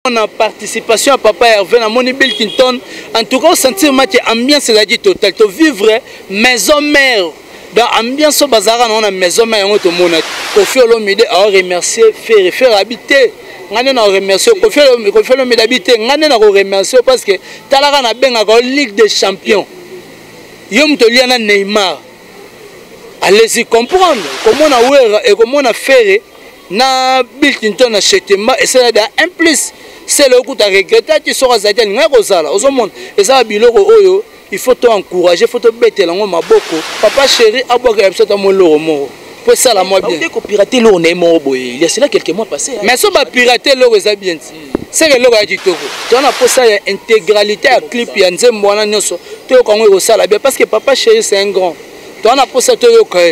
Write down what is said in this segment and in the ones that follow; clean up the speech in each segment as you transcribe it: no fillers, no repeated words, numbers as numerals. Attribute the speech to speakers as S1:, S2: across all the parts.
S1: On a participation à Papa Hervé, à Moni Bilkinton. En tout cas, on sentit que l'ambiance est dit totale. Tu vivre maison mère. Dans l'ambiance au bazar, on a maison mère. On a Kofi Olomide à remercier, faire habiter. On a remercié Kofi Olomide habiter. On a remercié parce que Talara na benga la Ligue des Champions. Yom Toliana Neymar. Allez-y comprendre comment on a ouvert et comment on a fait. Na Bilkinton na Chetema et c'est là un plus c'est le coup à regretter qui sera zaïtien nga kozala ozomona et ça biloko oyo il faut t'encourager il faut te bêter lango maboko papa chéri aboka ya bisota mo loro mo pour ça la moi bien
S2: ko pirater loro na mo boy il y a cela quelques mois passés
S1: mais so ba pirater loro ça bien c'est le loro ya kitoko tu na pour ça ya intégralité à clip ya nzembo wana nyoso to ko ngo sala bien parce que papa chéri c'est un grand tu na pour ça to yo ka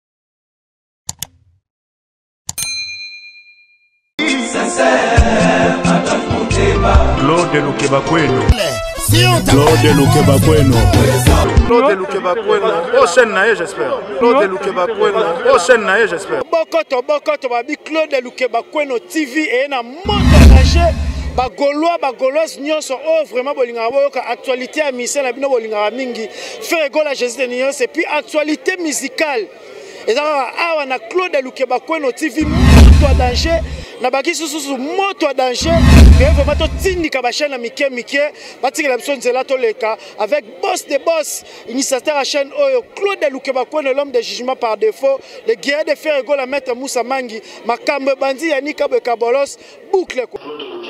S3: Claude Lukebakweno. Claude Lukebakweno. Claude Lukebakweno. Prochaine naïe, j'espère. Claude Lukebakweno. Prochaine naïe, j'espère.
S4: Bokoto, babi Claude Lukebakweno TV et na montage. Bagoloise nyonso oh vraiment bolinga boyoka actualité à mission na bino bolinga mingi faire gola Jésus de nyonso et puis actualité musicale. Et ça awa na Claude Lukebakweno TV moto danger. Na baki susu moto danger mais vraiment to tindika ba chaîne mike batiki la biso nzela to leka avec boss de boss initiateur à chaîne oyo Claude Lukebakweno l'homme de jugement par défaut le guerrier de faire égale à maître Moussa Mangi makambe bandi yanika be kabolos boucle ko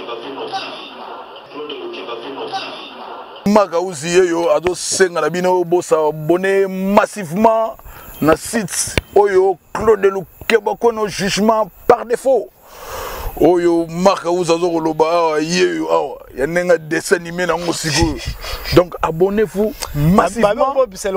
S3: Maka uziyeyo ado senga na bino bossa abonné massivement na site oyo Claude Lukebakweno jugement par défaut. Oyo marque uzazo koloba yeyo awa ya nenga dessin animé na ngosiko donc abonnez-vous massivement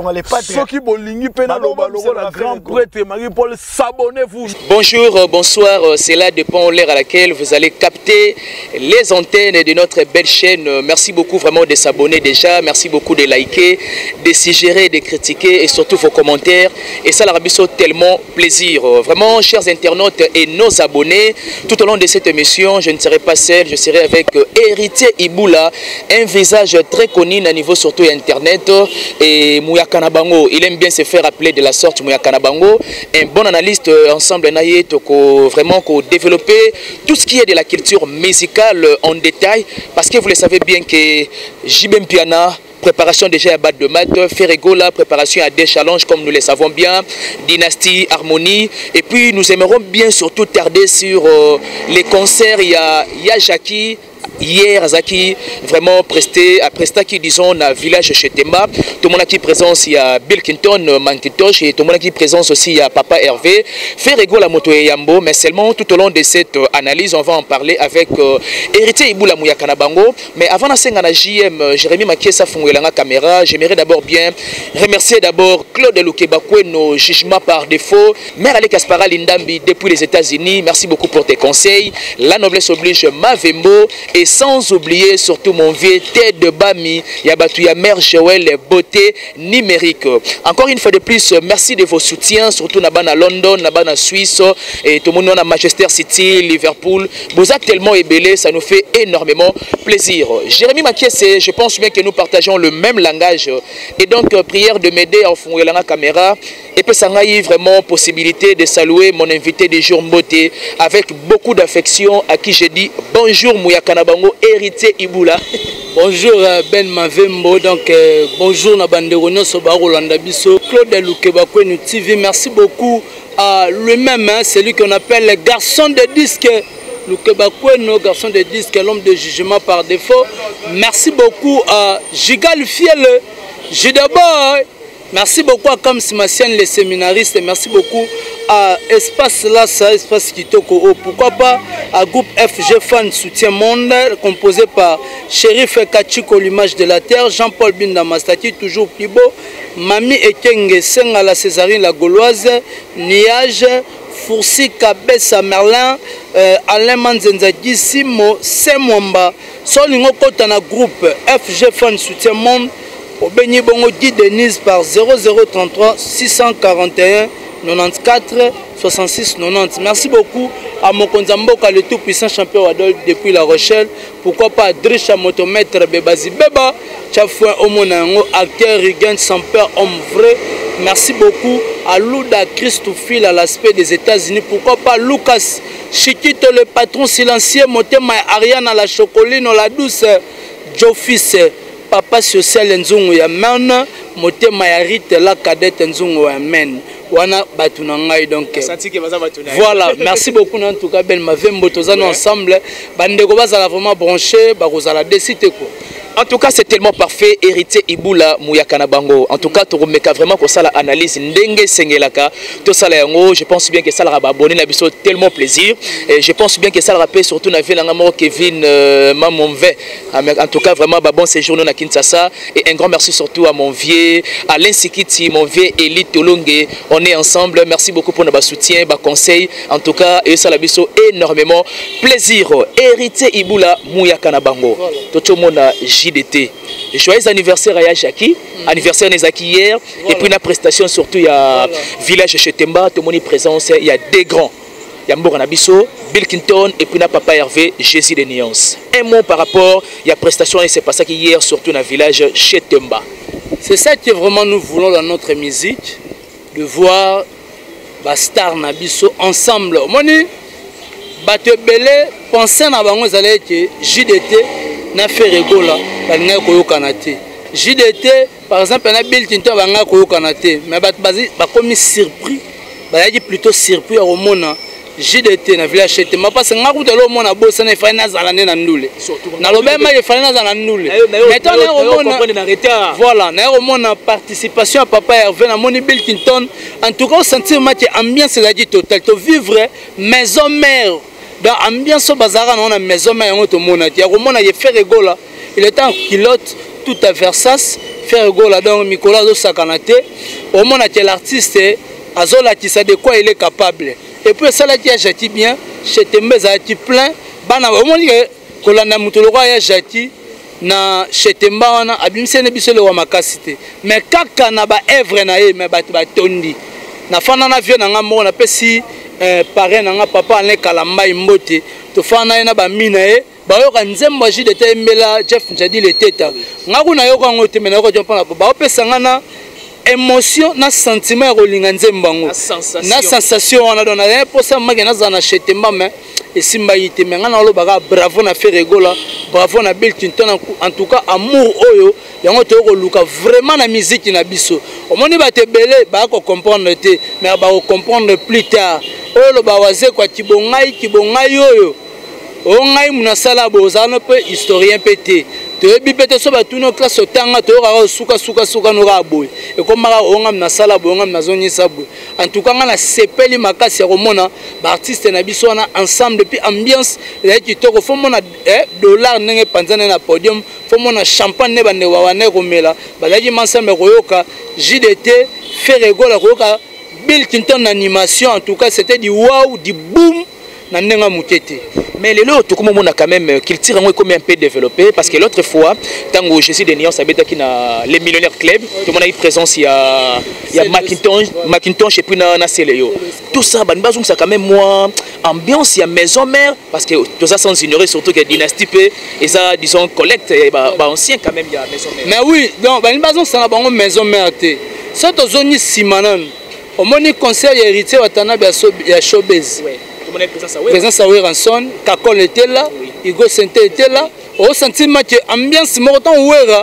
S3: soki bolingi pena loba logo la grand prêtre Marie-Paul s'abonnez-vous.
S2: Bonjour, bonsoir, c'est là dépend l'heure à laquelle vous allez capter les antennes de notre belle chaîne. Merci beaucoup vraiment de s'abonner déjà, merci beaucoup de liker, de suggérer, de critiquer et surtout vos commentaires et ça leur biso tellement plaisir. Vraiment chers internautes et nos abonnés, tout au long de cette émission, je ne serai pas seul, je serai avec Héritier Iboula, un visage très connu à niveau surtout internet et Mouyakana Bango. Il aime bien se faire appeler de la sorte Mouyakana Bango, un bon analyste ensemble naïe vraiment développer tout ce qui est de la culture musicale en détail parce que vous le savez bien que Jibem Piana préparation déjà à bas de maths, Ferregola, préparation à des challenges comme nous le savons bien, Dynastie, Harmonie. Et puis nous aimerons bien surtout tarder sur les concerts. Il y a Jackie. Hier, Zaki vraiment presté qui disons dans village chez Temba. Tout le monde qui présence, il y a Bilkinton, Mankitosh et tout le monde qui présence aussi, il y a Papa Hervé. Ferrego la moto et Yambo, mais seulement tout au long de cette analyse, on va en parler avec Héritier Iboula Mouyakana Bango. Mais avant de JM, Jérémy Makiesa Fungwelanga Caméra, j'aimerais d'abord bien remercier d'abord Claude Lukebakweno, jugement par défaut. Mère Ale Kaspara Lindambi depuis les États-Unis, merci beaucoup pour tes conseils. La noblesse oblige Mavembo. Et sans oublier surtout mon vieux tête de Bami, Yabatouya Mère Joël, beauté numérique. Encore une fois de plus, merci de vos soutiens, surtout Nabana London, Nabana Suisse, et tout le monde à Manchester City, Liverpool. Vous êtes tellement ébélés, ça nous fait énormément plaisir. Jérémy Makiese, je pense bien que nous partageons le même langage. Et donc, prière de m'aider à fonder la caméra. Et puis, ça m'a eu vraiment possibilité de saluer mon invité du jour Mboté avec beaucoup d'affection à qui je dis bonjour Mouyakana Bango, Héritier Iboula.
S1: Bonjour Ben Mavembo, donc bonjour Nabanderonio Sobarolanda Bisso, Claude Lukebakweno TV, merci beaucoup à lui-même, hein, celui qu'on appelle le garçon de disque. Lukebakweno, garçon de disque, l'homme de jugement par défaut. Merci beaucoup à Gigal Fiel, d'abord. Merci beaucoup à Kam Simassian, les séminaristes. Merci beaucoup à Espace Lassa, Espace Kitoko. Pourquoi pas à groupe FG Fan Soutien Monde, composé par Shérif Kachiko, l'image de la terre, Jean-Paul Binda Mastaki, toujours plus beau, Mami Ekenge, Senga la Césarine, la Gauloise, Niage, Foursi Kabessa Merlin, Alain Manzenzaki, Simo, Semwamba, Solingo Kotana groupe FG Fan Soutien Monde. Obeni Bongo Guy Denise par 0033 641 94 66 90. Merci beaucoup à mon Konzamboka, le tout-puissant champion Wadol depuis La Rochelle. Pourquoi pas Drisha Motomètre Bebazi Beba, Chafouin Omonango, acteur Rigan sans peur, homme vrai. Merci beaucoup à Louda Christophile à l'aspect des États-Unis. Pourquoi pas Lucas Chiquito, le patron silencieux, Motema Ariane à la chocoline, la douce, Jofis, Papa social Nzungu Yamen, Motema Yarite la cadette Nzungu Yamen. Wana batunangai donc voilà, merci beaucoup en tout cas Ben Mavembo tozana ensemble bandeko bazala vraiment branché bakozala décider quoi.
S2: En tout cas, c'est tellement parfait. Héritier Iboula Mouyakana Bango. En tout cas, tu remets vraiment que ça l'analyse Ndenge Sengelaka. Tout ça là, je pense bien que ça l'a abonné la biso tellement plaisir. Et je pense bien que ça le rappelle surtout na ville ngamo Kevin Mamonve. En tout cas, vraiment bon séjour na Kinshasa et un grand merci surtout à mon vieux Alain Sikiti, mon vieux Eli Tolongue. On est ensemble. Merci beaucoup pour notre soutien, nos conseils. En tout cas, et ça la biso énormément plaisir. Héritier Iboula Mouyakana Bango. Tout le monde JDT. Joyeux anniversaire à Jackie. Anniversaire Nezaki hier. Voilà. Et puis la prestation surtout il y a village chez Temba. Tout le monde est présent. Il y a des grands. Il y a Mbora Nabiso, Bill Clinton et puis Papa Hervé, Jésus de Nuance. Un mot par rapport il y a prestation et c'est passé hier surtout dans le village chez Temba.
S1: C'est ça que vraiment nous voulons dans notre musique, de voir Bastar Nabiso ensemble. Moni, Batte Belé, pensez à Bango Zalé que JDT n'a fait rigola, Banga Koyo Kanate. JDT, par exemple, n'a Bill Clinton Banga Koyo Kanate, mais Batbazi, comme surpris, dit plutôt surpris au monde. JDT na village chez Temba parce que nga kutelo mona bossa na fana zalane na ndule na lobema ye fana zalana ndule maintenant na romona voilà na romona participation à Papa Hervé na moni Bill Clinton en tout cas sentir match ambiance la dit total to vivre maison mère dans ambiance bazara na maison mère ngoto mona ti romona ye faire rigola il est en culotte tout à Versace faire rigola donc Nicolas do sakanate romona que l'artiste azola qui sait de quoi il est capable. Et puis ça là qui a jati bien, chez Temba qui plein, bana au moins que la namutolo ya jati na chez Temba on a abimse ne bisolo wa makasité. Mais kaka na ba œuvre na ye mais ba tondi. Na fana na vie na ngamo na pesi parrain na papa ne kalamba imbote. To fana na ba mina ye ba yo ka nzembo ji de tembela Jeff Njadi le teta. Ngaku na yo ka ngote me na ko jompa ba opesa ngana émotion na sentiment rolinga nzembango na sensation on a donné pour ça magana zana chetemba mais et simba yite mais ngana lo baga bravo na faire rigola bravo na Bill Clinton en tout cas amour oyo yango to ko luka vraiment na musique na biso o moni ba te belé ba ko comprendre te mais ba ko comprendre plus tard oyo lo ba waze kwa kibongai oyo o ngai munasala bozana pe historien pété to bipete so batuno classe tanga to ra suka no ra boy e comme mara onga na sala bonga na zoni sabu en tout cas ngana sepeli makasi romona ba artiste na biso na ensemble depuis ambiance la ki to ko fomona dollar nenge panzana na podium fomona champagne ne bande wa wane komela balaki ensemble koyoka JDT fait rigola koyoka Bill Clinton animation en tout cas c'était du wow du boom na ndenga mukete.
S2: Mais les lots, tout comme on a quand même qu'il tire comme un peu développé parce que l'autre fois, tant que Jésus de Nuance avait été dans les millionnaires club, tout le monde a eu présence, il y a Macintosh et puis na Céléo. Tout ça, ça quand même moins ambiance, il y a maison mère parce que tout ça sans ignorer surtout que dynastie et ça disons collecte ancien quand même il y a maison mère.
S1: Mais oui, donc ça na maison mère té. Ça to zone simanan. Au moni conseil héritier watana ya showbiz. Présence à Ranson, Kakol était là, Igo Sente était là. Au sentiment que ambiance mortant ouera,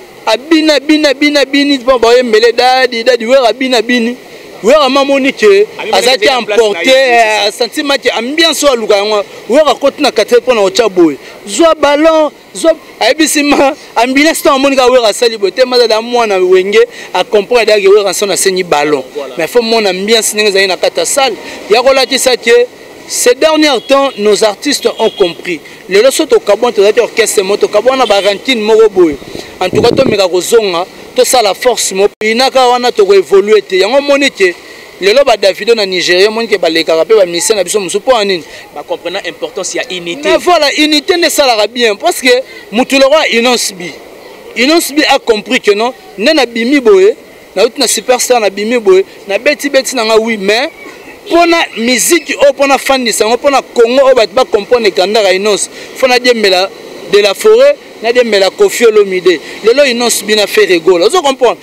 S1: abina bini, bon bah mêlé dadi ouera bina bini. Ouera mamonique, azaki emporté, sentiment que ambiance ou aluga, ouera côté na quatre pour na ochaboy. Zoa ballon, zoa abisima, ambiance to amonika ouera saliboté, mais da moi na wenge à comprendre que ouera Ranson a saigné ballon. Mais faut mon ambiance n'engagé na kata salle. Ya relati ça que ces derniers temps, nos artistes ont compris. Les leçons au Cabon, tu as dit orchestre, au Cabon, on a barantine moroboy. En tout cas, tu as zonga, tout ça la force, il n'a qu'à évoluer. Il y a un monité. Les lois Davido na Nigeria, mon qui balé carapé, va ministère na biso musupo anine.
S2: Ba comprenant importance il y a unité.
S1: Mais voilà, unité ne ça la bien parce que mutulora inonsbi. Inos bi a compris que non, na bimi boye, na outi na superstar na bimi boye, na beti na oui, mais pour la musique, pour la fan de sang, pour la Congo, on va pas comprendre Kandara Inos. Faut na dire de la forêt, na dire la Koffi Olomide. Le lo Inos bien fait rigolo. Vous comprenez?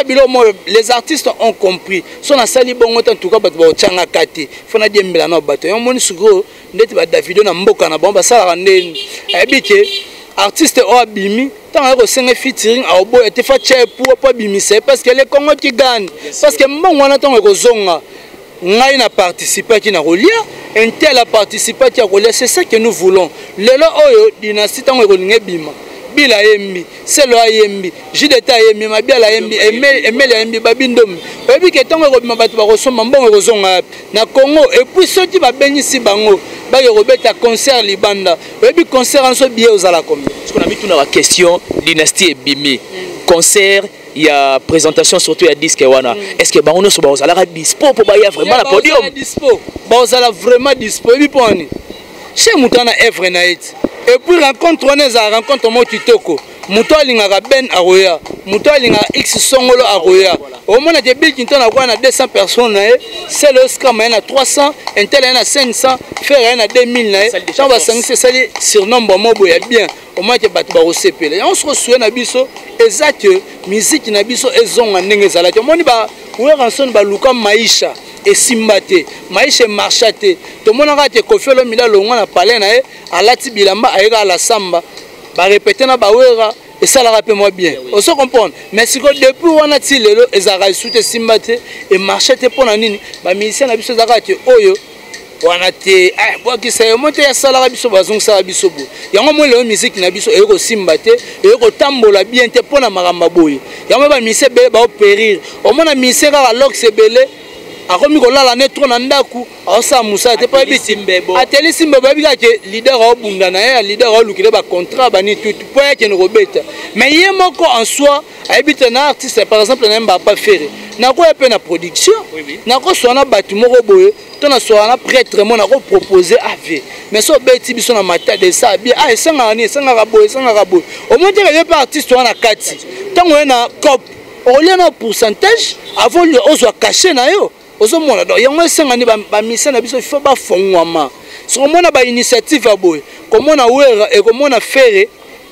S1: Les artistes ont compris. Son na sali bongo en tout cas ba tchanga kati. Faut na dire na bato. On moni sugo, ndeti ba Davido na mboka na bomba sala ndeni. Ebike artiste o abimi tant que c'est featuring a obo était fait pour bimisa parce que les Congo qui gagne parce que mbongo wana tant que zonga ngai na participer qui na rolia un tel a participé qui a rolia c'est ça que nous voulons lelo oyo dynastie tant que linge bima bila yembi c'est le yembi jideta yembi mabia yembi emel yembi babindom ebi ke tant que bima batu ba kosoma mbongo zonga na Congo et puis ceux qui va bénir bango ba robeta concert libanda ebi concert en so bien aux ala combien
S2: parce qu'on a mis tout dans la question dynastie et bimi concert il y a présentation surtout il y a disque wana est-ce que baono so bazala dispo pour baya vraiment la podium
S1: dispo bazala vraiment dispo ebi poni chez mutana evre na it et puis rencontre on est à rencontre mo kitoko muto alingaka ben aroya muto alingaka x songolo aroya au moins de bill qui na kwa na 200 personnes c'est le scam na 300 intel na 500 faire na 2000 na ça va 5 c'est ça surnombre mobo ya bien au moins que batu ba osepele on se reçoit na biso exact musique na biso ezonga ndenge zalaki moni ba weranson ba luka maisha et simbate maisha marchate to monaka te Koffi Olomide longa na palais na alati bilamba ayeka la samba ba répéter na ba wera et ça la rappelle moi bien on se comprend mais si depuis wana ti lelo ezaka soute simbate et marchate pona nini ba musicien na biso zaka te oyo wana te bo ki sa monte ya sala biso bazong sa biso bo yango mo le musique na biso eko simbate eko tambola bien te pona makamba boye yango ba musicien be ba périr au mona musicien ka lox sebele akomi kolala ne trop na ndaku aosa musa te pa bitimbe ateli simbe ba bika ke leader o bunda na ya leader o lukile ba contrat ba ni tout pour que ne robeta mais yé moko en soi habite na artiste par exemple na mba pas faire na ko pe na production na ko so na batu moko boye to na so na prêtre mo na ko proposer ave mais so beti biso na mata de ça bien esanga ni esanga raboye au moins que pas artiste wana kati tango na cop au lieu na pourcentage avant le ozo caché na yo ozo mona donc yango esenga ni ba mission na biso faut ba fongwama so mona ba initiative aboye comment na wera et comment na faire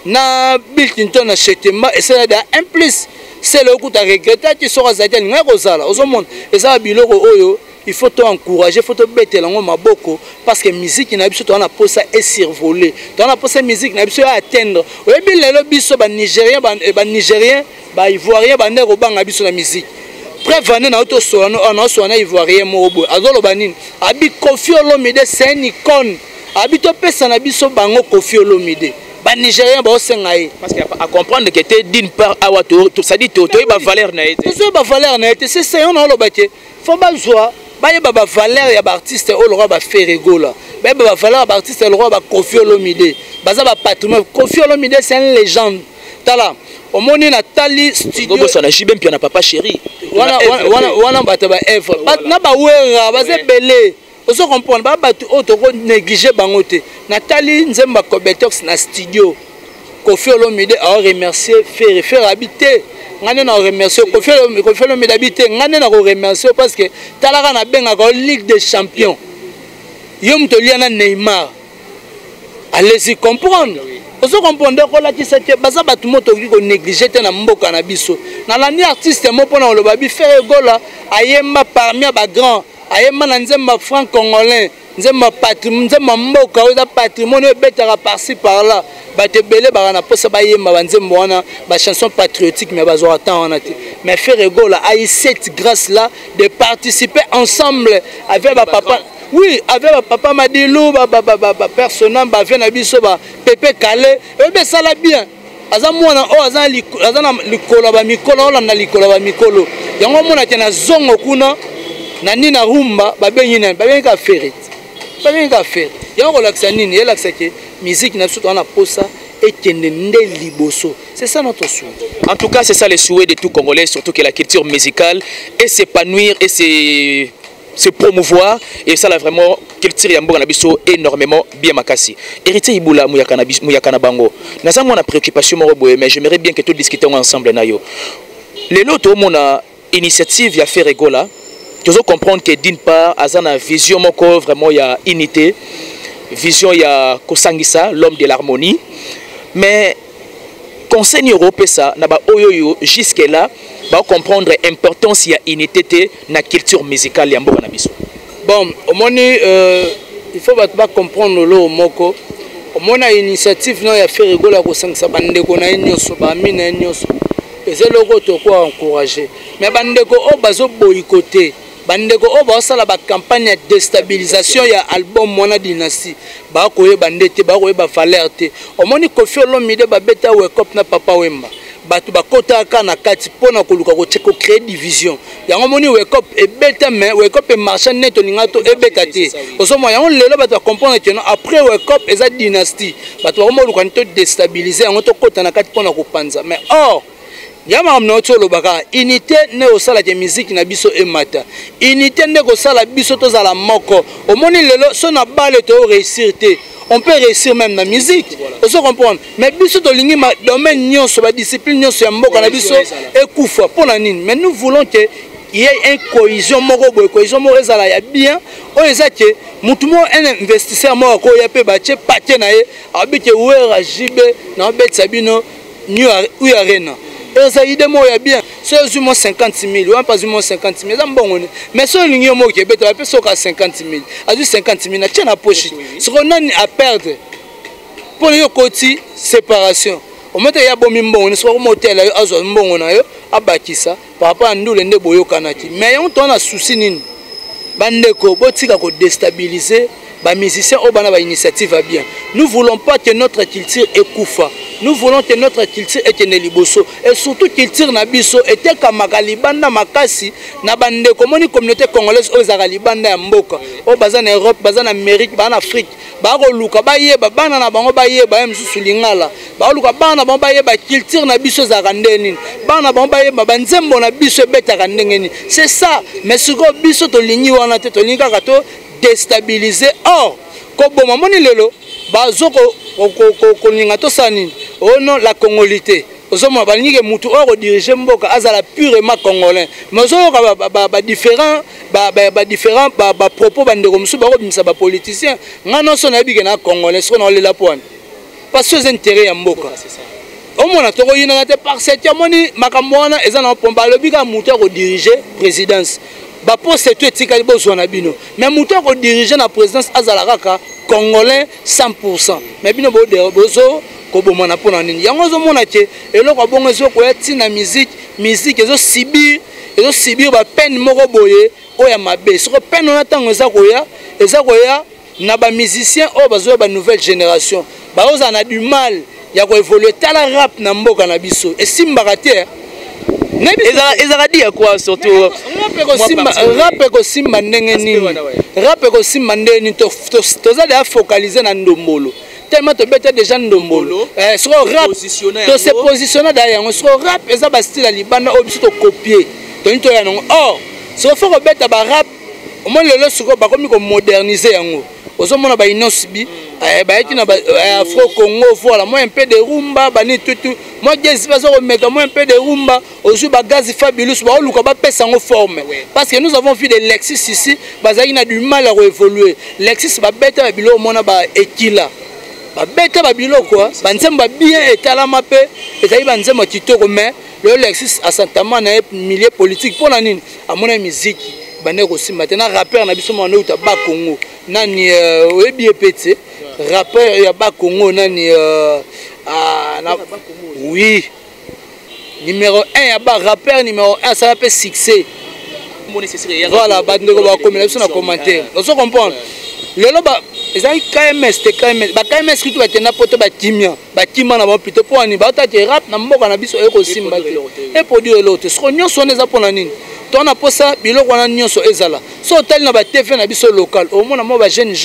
S1: na Bill Clinton na chetemba et c'est là un plus c'est le coup à regretter qui sera zatel nga kozala ozo mona et ça biloko oyo il faut t'encourager, il faut te mettre dans maboko parce que musique na biso to na posa et survoler. To na posa musique na biso atteindre. Oui bien les biso ba nigérien ba ivoirien ba ndeko banga biso na musique. Prévenez na auto so na ivoirien mo bo. Azolo banine. Abi Koffi Olomide c'est une icône. Abi to pesa na biso bango Koffi Olomide. Ba nigérien ba osengaye
S2: parce que à comprendre que tu d'une part awato ça dit to ba valeur na été.
S1: To ba valeur na été c'est ça on a lobate. Faut ba joie ba yeba ba valeur ya ba artiste o le roi ba faire rigola ba ba valeur ba artiste le roi ba Koffi Olomide baza ba patrimoine Koffi Olomide c'est une légende tala au moni na tali studio
S2: bobo sana jibem pia na papa chéri
S1: wana bata ba F na ba wera baza belé oso comprendre ba batu auto ko négliger bango te na tali nzemba Kobetox na studio Koffi Olomide a remercier faire habiter ngane na remercier Koffi Olomide habiter ngane na remercier parce que talaka na benga ko Ligue des Champions yom to liana Neymar allez-y comprendre oso comprendre ko la tisa te baza batu moto ki ko négliger te na mboka na biso na la ni artiste mo pona lo babi faire gola ayemba parmi ba grand ayemba na nzemba franc congolais nzemba patrimoine nzemba mboka oza patrimoine betaka par-ci par-là bate belé ba na posa ba yemba ba nzembo wana ba chanson patriotique mais bazo attend wana te mais faire rigola a eu cette grâce là de participer ensemble avec ba papa oui avec ba papa Madilou ba personnel ba vient na biso ba Pepe Calé et ben ça la bien aza mwana o aza na likolo ba mikolo olanda likolo ba mikolo yango mona tena zongo kuna na nina rumba ba benyi na ba benyi ka ferret ba benyi ka fer yango relaxa nini relaxa ke musique na surtout na posa et kende liboso c'est ça notre souhait.
S2: En tout cas c'est ça le souhait de tout Congolais surtout que la culture musicale et s'épanouir et se promouvoir et ça là vraiment culture yambo na biso énormément bien makasi. Héritier Ibula muyakana bango. Naza mona préoccupation moko boye mais j'aimerais bien que tout discutons ensemble na yo. Les loto mona initiative ya faire Regola. Tu dois comprendre que d'une part azana vision moko vraiment il y a unité, vision il y a Kosangisa, l'homme de l'harmonie. Mais conseil européen ça na ba oyoyo jusque là va comprendre l'importance il y a unité na culture musicale ya mboka na biso.
S1: Bon, au moins il faut pas comprendre le moko. Au moins initiative non ya faire Regola Kosangisa bande ko na nyoso ba mina nyoso. Et c'est le to quoi encourager. Mais bande ko o bazo boycotter. Bandeko o ba sala ba campagne de déstabilisation ya album Mona Dynasty ba koye bandete ba koye ba valeur te omoni Koffi Olomide ba beta wake up na Papa Wemba batu ba kota ka na kati pona koluka ko cheko créer division yango moni wake up e beta mais wake up e marché net oninga to e beta te osomo yango lelo batu comprendre que après wake up eza Dynasty batu ba mo luka to déstabiliser yango to kota na kati pona ko panza mais or Yama amnoto lobaka unité ne osala ke musique na biso emata unité ne ko sala biso to zala moko omoni lelo so na bale to réussir te on peut réussir même na musique on se comprendre mais biso to lingi ma domaine nyonso ba discipline nyonso ya mboka na biso ekufa pona nini mais nous voulons que il y ait une cohésion moko boy cohésion moko ezala ya bien o ezake mutu mo un investisseur moko ko ya pe ba che paquet na ye abike wera jibe na betsa bino new arena. Ça idée moi bien. C'est moins 50 000, ou pas moins 50 000. C'est bon. Mais si on y a un mot qui est bête, on peut faire 50 000. À 50 000, tiens la poche. Ce qu'on a à perdre pour le côté séparation. On met un bon mimbo, on soit au motel, à un bon on a à Bakissa, par rapport à nous les neboyo kanati. Mais on a souci nini. Bandeko, botika ko déstabiliser. Les musiciens ont une initiative à bien. Nous ne voulons pas que notre culture écouffe. Nous voulons que notre culture est liboso. Et surtout culture nabiso était comme Magalibanda Makasi, Nabande, comme une communauté congolaise aux Aralibanda et Mboka. Au Bazan Europe, Bazan Amérique, Bazan Afrique. Baro Luka Baye, Babana Nabango Baye, Bayam Susulingala. Baro Luka Bana Bambaye, culture nabiso Zarandenin. Bana Bambaye, Babanzembo Nabiso Beta Randengeni. C'est ça. Mais ce que biso to ligni wana te to linga kato déstabiliser. Or, comme bon moment lelo, bazoko koninga to sani. Oh non, la congolité. Osomo balingi ke mutu oro diriger mboka azala purement congolais. Mais osomo ba différent ba propos bandeko musu ba robimisa ba politicien. Ngano so na bike na congolais so na lela poane. Parce que c'est intérêt ya mboka. Au moins to ko yina te par cette moni makambo wana eza na pomba lobika mutu ko diriger présidence. Ba poste tout etikali bozona bino mais mutu ko diriger na présidence azala kaka congolais 100%. Mais bino bozo ko bomona pona nini yango zo mona ke eloko bongo zo ko yati na musique ezo subir ba peine moko boye oya mabe so peine na tango eza koya na ba musicien o bazo ba nouvelle génération ba oza na du mal ya ko évoluer tala rap na mboka na biso et simbaka te ezala dia quoi surtout rap ko simba ndenge nini rap ko simba ndenge nini to za de focaliser na ndombolo tellement to bete déjà ndombolo so rap to se positionner derrière so rap eza ba style libanda o biso to copier to nto ya non or so faut ko beta ba rap au moins le soko ba komi ko moderniser yango ozomona ba inosbi ba yaki na afro congo voilà moi un peu de rumba bani tutu moi gezi bazo mettre moi un peu de rumba ozu ba gaz fabulous ba luka ba pesa ngo forme parce que nous avons vu des Lexus ici bazaki na du mal à évoluer Lexus ba beta ba bilo mona ba ekila ba beta ba bilo quoi ba nzemba bien etala mape ezali ba nzemba kitoko mais le Lexus asantama na milieu politique pour la nini à mon musique bande ko simba tena rappeur na biso mona uta ba Congo nani oyebi epete rappeur ya ba Congo nani oui numéro 1 ya ba rappeur numéro 1 ça s'appelle succès voilà bande ko ba komela biso na commentaire on se comprendre lelo ba ezali KMS te KMS ba KMS kitu batena poto ba kimia na ba plutôt pour ani ba ta rap na mboka na biso eko simba et produire l'autre so nyonso neza pona nini on a pour ça biloko wana nyonso ezala so tel na ba TV na biso local au moins mo ba jeunes gens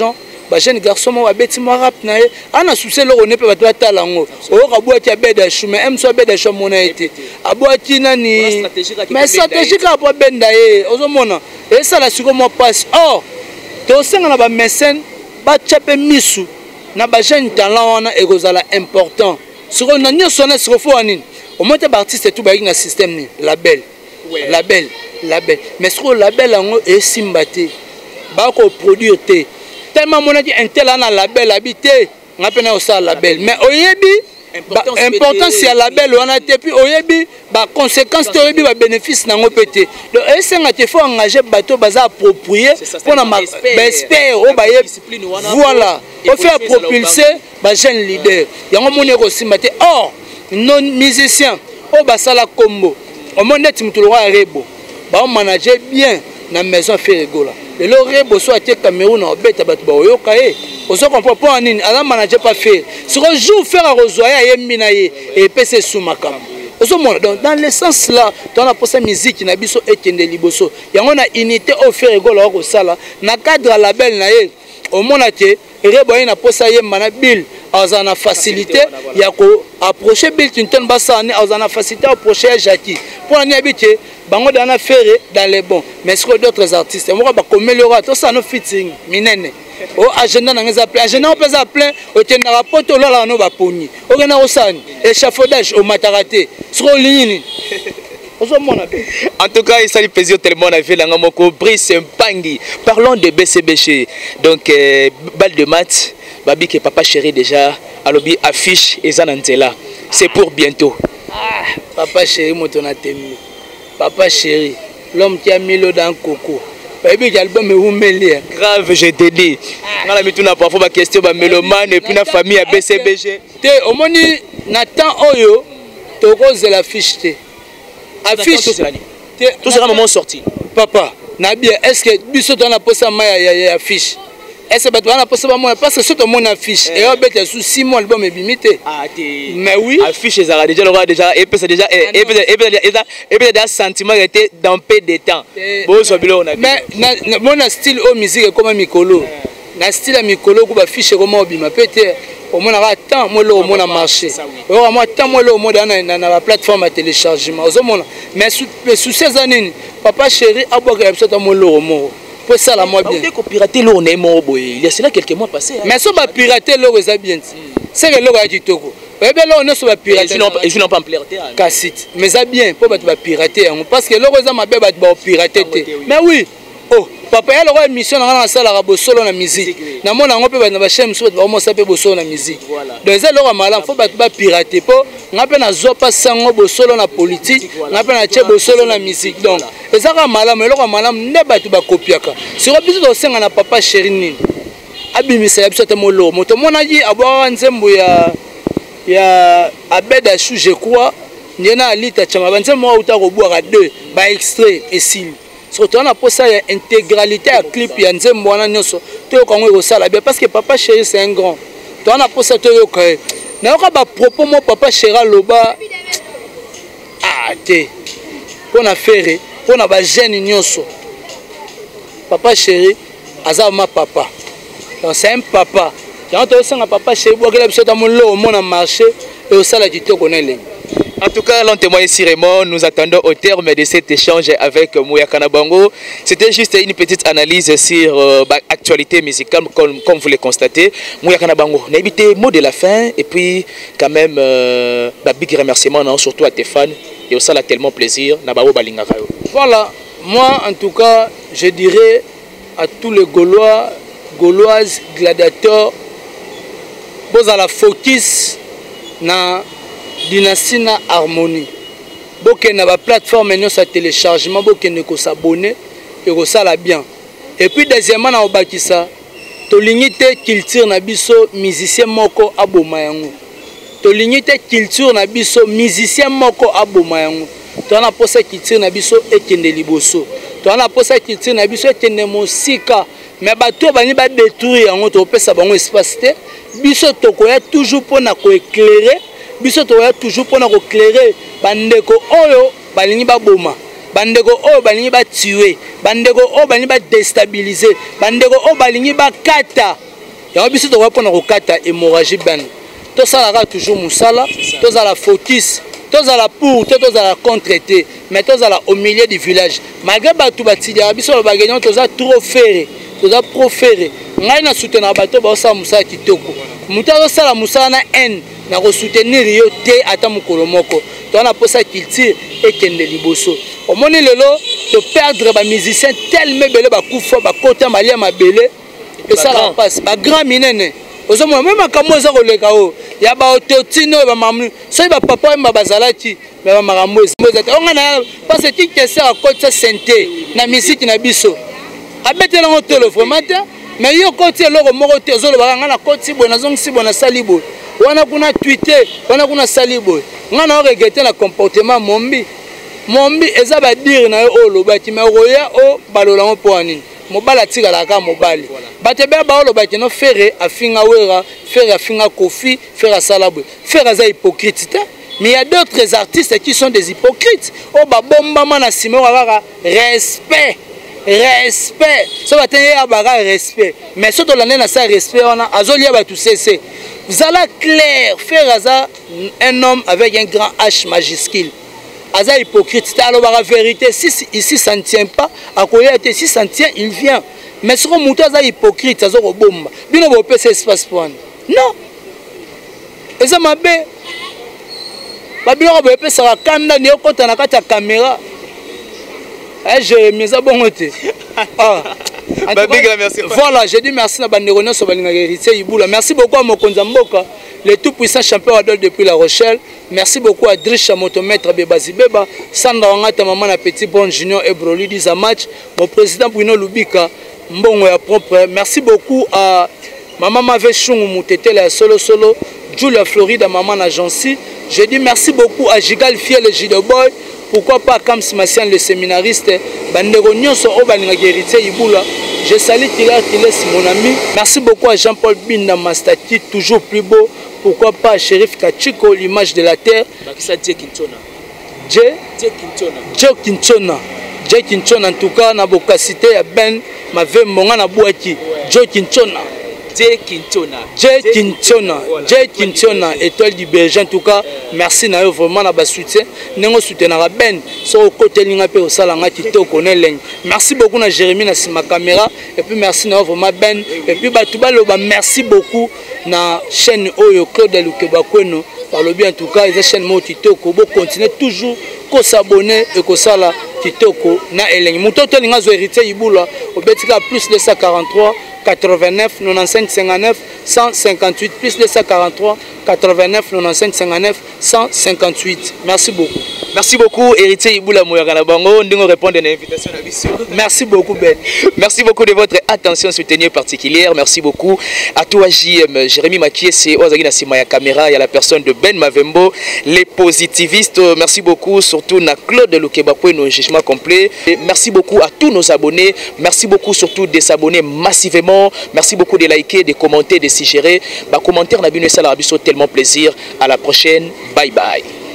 S1: ba jeune garçon mo abeti mo rap na ye ana souci le on peut ba tala ngo o ka bua ti abeda chume em so abeda cho mona été abua ti nani mais stratégique a po benda ye ozomona et ça la siko mo passe oh to senga na ba mécène ba chape misu na ba jeune talent wana ekozala important siko na nyo sona siko fo anini au moins tes artistes tout ba na système ni label label mais siko label ngo e simbate ba ko produire te tellement mon dit un tel na label habité ngapena au ça label mais oyebi important c'est label on a été puis oyebi ba conséquences te oyebi ba bénéfice nango pété donc esenga te faut engager bateau baza approprié pour na expert o ba voilà on fait propulser ba jeune leader yango moni ko simbate or non musicien o ba sala combo au monde net mutolo wa rebo ba manager bien na maison Ferregola le rebo soit te Cameroun na beta bat ba oyoka e ozo comprend pas nini ala manager pas faire ce jour faire à rosoya yembi na ye et pese sumaka ozo mona dans le sens là dans la posa musique na biso ekende liboso yango na unité au Ferregola ko sala na cadre label na ye au mona te rebo na posa yemba na bill azana facilité ya ko approcher Bill Clinton basani azana facilité approcher Jackie pour ni habiter bango dana faire dans les bons mais sur d'autres artistes moi ba améliorer tout ça no fitting minene o agenda na ngeza plein agenda on peut appeler o tena rapport là no ba poni o gena osani échafaudage au mataraté sur ligne.
S2: En tout cas, il s'agit plaisir tellement à ville Moko Brice Mpangi. Parlons de BCBG. Donc balle de maths, Babi que papa chéri déjà à lobby affiche et Zanantela. C'est pour bientôt.
S1: Ah, papa chéri motona temi. Papa chéri, l'homme qui a mis l'eau dans coco. Baby album est
S2: grave, je te dis. On a mis tout n'importe quoi question ba mélomane et puis la famille à BCBG.
S1: Te au moni Nathan Oyo, to cause de l'affiche te. Affiche
S2: tout sera moment sorti.
S1: Papa, Nabi, est-ce que biso on a posé ma affiche? Est-ce que tu as posé moi parce que c'est mon affiche et on bête sous 6 mois album est bimité.
S2: Ah
S1: mais oui,
S2: affiche ça déjà le déjà et puis déjà et puis des sentiments étaient dans peu de temps. Bon so bilo on a.
S1: Mais mon style au musique comme Mikolo. Na style Mikolo ko ba fiche comme obima pété. Au moins on a tant moi au moins marché. Au moins tant moi au moins dans la plateforme à téléchargement. Mais sous ces années papa chéri a boire absolument moi au moins. Pour ça la moi bien.
S2: Dès qu'on pirater l'eau on est mort boy. Il y a cela quelques mois passés.
S1: Mais ça va pirater l'eau ça bien. C'est que l'eau a du Togo. Mais bien là on est sur la pirater.
S2: Et je n'en pas pirater.
S1: Cassite. Mais ça bien pour va pirater parce que l'eau ça m'a bien va pirater. Mais oui. Oh, papa il y a une émission dans la salle à solo na musique. Na mona ngo pe ba chaîne so vraiment ça pe solo na musique. Donc ça l'ora malin faut pas pirater po ngape na zo pas sango solo na politique, ngape na che solo na musique. Donc et ça ka malin mais l'ora malin ne ba tu ba copiaka. Si on biso senga na papa chéri nini. Abimisa ya biso te molo. Moto mona ji abwa nzembo ya abeda chou je crois. Ndiena alita chama banzembo uta ko boire 2 ba extrait et s'il surtout on a posé l'intégralité à clip ya nzembo wana nyonso to kongo ko sala bien parce que papa chéri c'est un grand to on a posé to yo kai na ko ba propos mo papa chéri loba ah te pour na faire pour na ba jeune nyonso papa chéri azama papa donc c'est un papa quand on sent papa chéri boakela biso ta mon lo mon na marché et au sala du to connaît.
S2: En tout cas, l'on témoigne ici Raymond, nous attendons au terme de cet échange avec Mouya Kanabango. C'était juste une petite analyse sur l'actualité musicale, comme vous le constatez. Mouya Kanabango, n'habitez mot de la fin et puis quand même, big remerciement surtout à tes fans. Et ça a tellement plaisir.
S1: Voilà, moi en tout cas, je dirais à tous les Gaulois, Gauloises, gladiateurs, vous à la focus na dynastie na harmonie boke na ba plateforme nous sa téléchargement boke ne ko s'abonner et ko sala bien et puis deuxièmement na obakisa to lignité culture na biso musicien moko aboma yango to lignité culture na biso musicien moko aboma yango to na posa culture na biso ekende liboso to na posa culture na biso ekende mosika mais bato bani ba détruire yango to pesa bango espace te biso to ko ya toujours pour na ko éclairer biso to ya toujours pour na ko éclairer bandeko oyo balingi ba boma bandeko oyo balingi ba tuer bandeko oyo balingi ba déstabiliser bandeko oyo balingi ba kata yango biso tokoki mpona kokata hémorragie bene tosalaka toujours mosala tozala focus tozala pour te tozala contre te mais tozala au milieu du village malgré bato batiliaka biso lobaka nyonso toza trop fere toza profere ngai na soutenaka bato baosala mosala kitoko moto azosala mosala na haine na kosoutenir yo te ata mokolo moko toza na mposa culture ekende liboso omoni lelo toperdre bamusicien telme ebele bakufa bakota malia mabele esalaka mpasi bagrand minene ozomona me makambo eza koleka oyo ya baototine oyo bamamu soki bapapa oyemba bazalaki me bamakambo eza te onga na parce tikese akotisa sente na misiki na biso abetelango tolo vraiment te mais yo koti eloko moko te ozolobaka ngai na koti boye nazongisi boye nasali boye wana kuna twite wana kuna sali boye ngai na oregrete na comportement mombi eza badire na yo oyo olobaki mais okoya o balolango mpo ya nini mobali atikalaka mobali bato ebele baolobaki no fere afinga wera fere afinga kofi fere asala boye fere aza hypocrite te mais il y a d'autres artistes qui sont des hypocrites oyo babombama na nsima oyo kaka respect so batengi ya baka respect mais so tolande na sa respect wana azolia bato sese zala clair fere aza un homme avec un grand H majuscule aza hypocrite te alobaka vérité si ici ça ne tient pas akoya te si ça ne tient il vient mais soko moto aza hypocrite azokobomba bino bopesa espace po wana non eza mabe babiloko boepesaka kanda ni okota na kati ya caméra Jérémy eza bongo te voilà je dis merci na bandeko nyonso balingaka héritier Ibula merci beaucoup à mokonzi mboka le tout puissant champion adol depuis La Rochelle merci beaucoup à Drisha motomètre Bebazi Beba Sandra Wangata maman na petit bon junior et Broli Diza match mon président Bruno Lubika mbongo ya propre merci beaucoup à maman Mave Chungu Moutetela ya solo Julia Florida maman na Jancy je dis merci beaucoup à Gigal Fiel le Jido Boy pourquoi pas Kams Massian le séminariste bandeko nyonso o balingaka héritier Ibula je salue Tilar Tiles mon ami merci beaucoup à Jean-Paul Binda Mastaki toujours plus beau pourquoi pas Shérif Kachiko l'image de la terre Jay Kinchona en tout cas na bokasité ya Ben mave monga na boaki Joe Kinchona Jay Kinchona étoile du berger en tout cas merci na yo vraiment na ba soutien nengo soutenaka Ben so côté linga pe osalanga kitoko ne leng merci beaucoup na Jérémy na sima caméra et puis merci na yo vraiment Ben et puis batu baloba merci beaucoup na chaîne Oyo Claude Lukeba Kweno balobi en tout cas les chaîne mo kitoko bo continuer toujours ko s'abonner et ko sala kitoko na eleng mutoto linga zo héritier Ibula obetika plus 243 89 95 59 158 plus 243 89 95 59 158 merci beaucoup.
S2: Merci beaucoup héritier Ibula Moyagana Bango ndingo répondre à l'invitation à Bissou.
S1: Merci beaucoup Ben.
S2: Merci beaucoup de votre attention soutenue particulière. Merci beaucoup à toi JM Jérémy Makiese Ozagi na sima ya caméra, il y a la personne de Ben Mavembo, les positivistes. Merci beaucoup surtout na Claude Lukeba Kweno jugement complet. Et merci beaucoup à tous nos abonnés. Merci beaucoup surtout de s'abonner massivement. Merci beaucoup de liker, de commenter, de suggérer. Bah commentaire na bino sala biso tellement plaisir. À la prochaine. Bye bye.